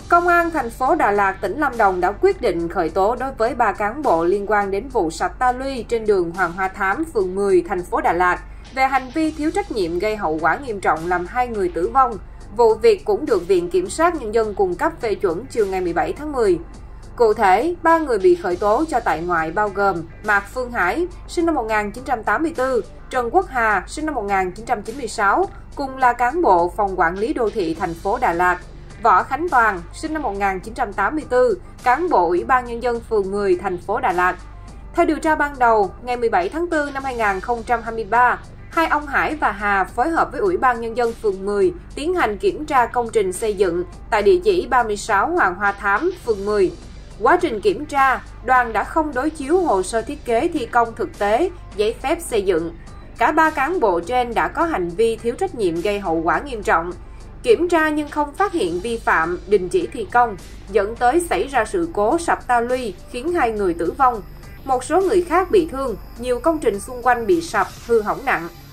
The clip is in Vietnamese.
Công an thành phố Đà Lạt, tỉnh Lâm Đồng đã quyết định khởi tố đối với 3 cán bộ liên quan đến vụ sập ta luy trên đường Hoàng Hoa Thám, phường 10, thành phố Đà Lạt về hành vi thiếu trách nhiệm gây hậu quả nghiêm trọng làm 2 người tử vong. Vụ việc cũng được Viện Kiểm sát Nhân dân cung cấp phê chuẩn chiều ngày 17 tháng 10. Cụ thể, 3 người bị khởi tố cho tại ngoại bao gồm Mạc Phương Hải, sinh năm 1984, Trần Quốc Hà, sinh năm 1996, cùng là cán bộ Phòng Quản lý Đô thị thành phố Đà Lạt, Võ Khánh Toàn, sinh năm 1984, cán bộ Ủy ban Nhân dân phường 10, thành phố Đà Lạt. Theo điều tra ban đầu, ngày 17 tháng 4 năm 2023, hai ông Hải và Hà phối hợp với Ủy ban Nhân dân phường 10 tiến hành kiểm tra công trình xây dựng tại địa chỉ 36 Hoàng Hoa Thám, phường 10. Quá trình kiểm tra, đoàn đã không đối chiếu hồ sơ thiết kế thi công thực tế, giấy phép xây dựng. Cả 3 cán bộ trên đã có hành vi thiếu trách nhiệm gây hậu quả nghiêm trọng. Kiểm tra nhưng không phát hiện vi phạm, đình chỉ thi công, dẫn tới xảy ra sự cố sập ta luy khiến 2 người tử vong. Một số người khác bị thương, nhiều công trình xung quanh bị sập, hư hỏng nặng.